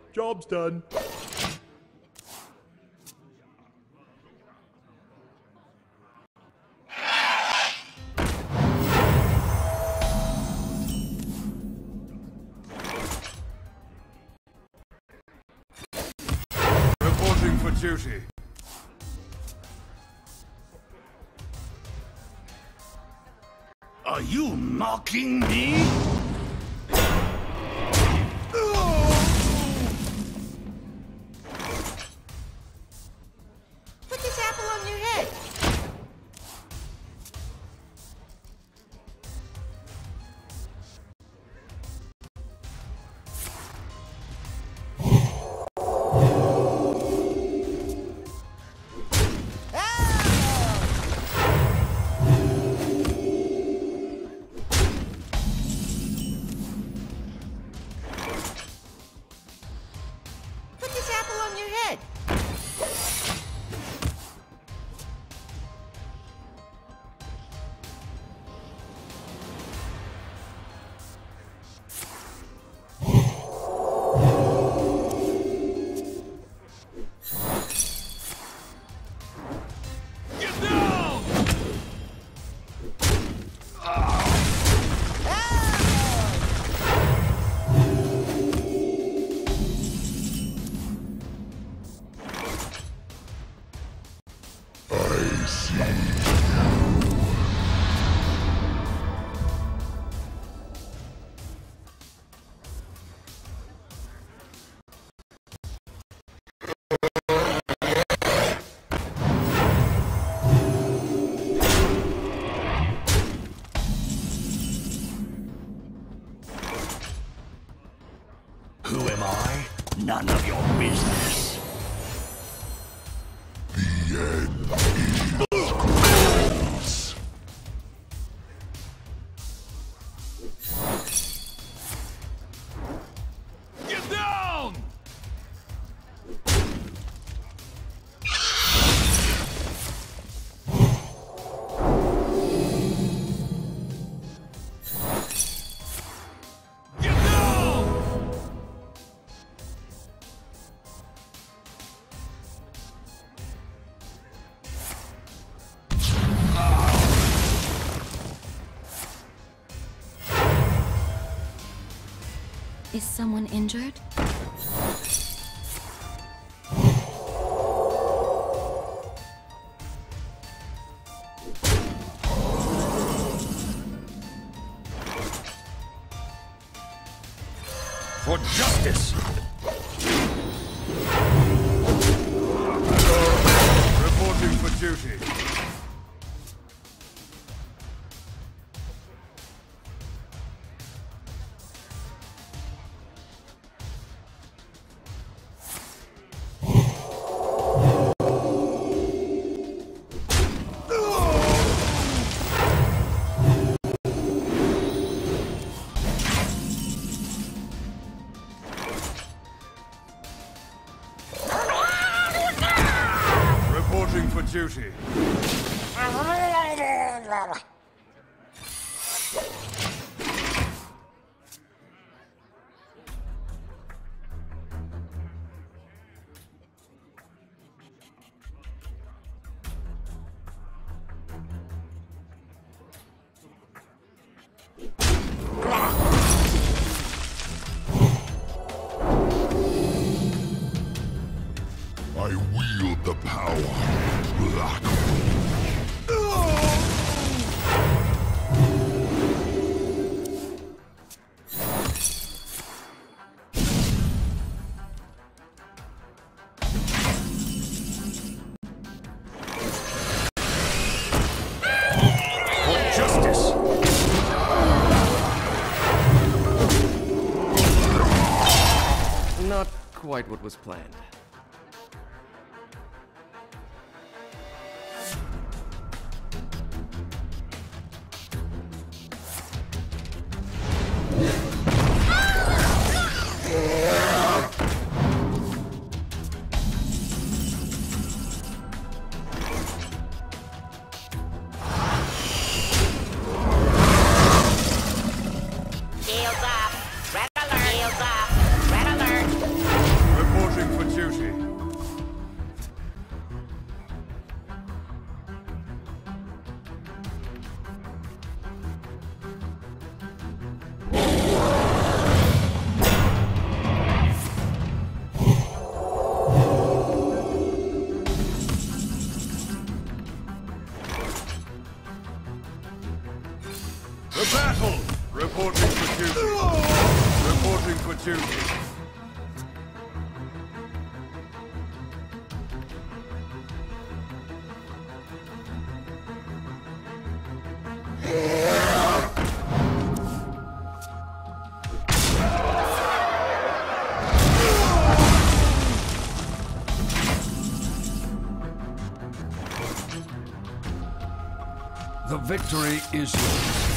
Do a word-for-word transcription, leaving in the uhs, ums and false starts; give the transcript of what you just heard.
Job's done. Reporting for duty. Are you mocking me? Put this apple on your head. Put this apple on your head. Get down! I see. Who am I? None of your business. The end is close. Get down! Get down! Is someone injured? For justice! Reporting for duty. Reporting for duty. I wield the power. Black. For justice! Not quite what was planned. Shields up. Red alert. Shields up. Red alert. Reporting for duty. Reporting for duty. The victory is yours.